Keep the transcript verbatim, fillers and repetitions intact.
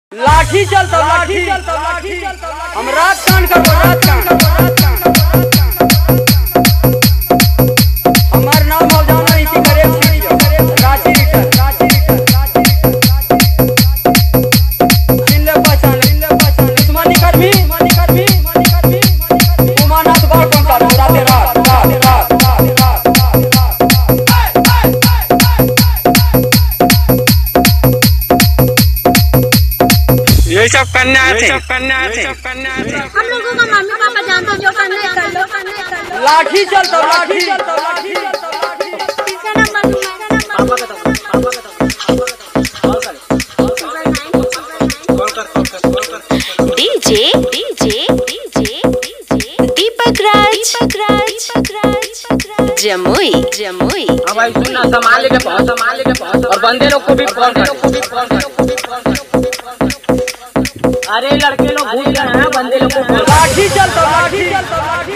लाठी चलता लाठी चलता लाठी चलता हम रात कान करबो रात कान हमार नाम हो जाना इसी करे रांची रिटर रांची रिटर जिले पहचान जिले पहचान दुश्मनी कर भी दुश्मनी कर भी दुश्मनी कर भी उमानाथ गौर कौन का रात रात रात रात ये सब करना थे सब करना थे सब करना थे हम लोगों का मम्मी पापा जानते हैं जो करना है कर लो करना है कर लो लाठी चलता लाठी चलता लाठी चलता लाठी किसका नंबर दूंगा पापा का तो पापा का तो कॉल कर कॉल कर कॉल कर DJ DJ DJ DJ Deepak Raj Deepak Raj Jamui Jamui. हाँ भाई सुनना संभाल लेके पहुंच संभाल लेके पहुंच और बंदे लोग को भी फोन कर लोग को भी फोन कर अरे लड़के लोग भूल गए हैं बंदे लोग को लाठी चलता लाठी चलता लाठी